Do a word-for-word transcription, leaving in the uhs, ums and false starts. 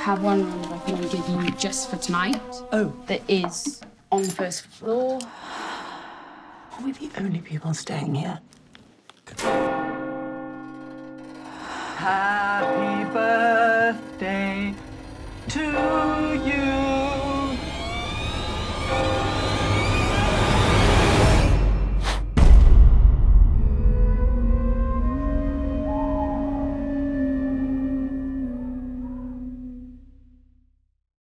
have one room that I can only give you just for tonight. Oh. That is on the first floor. Are we the only people staying here? Happy birthday to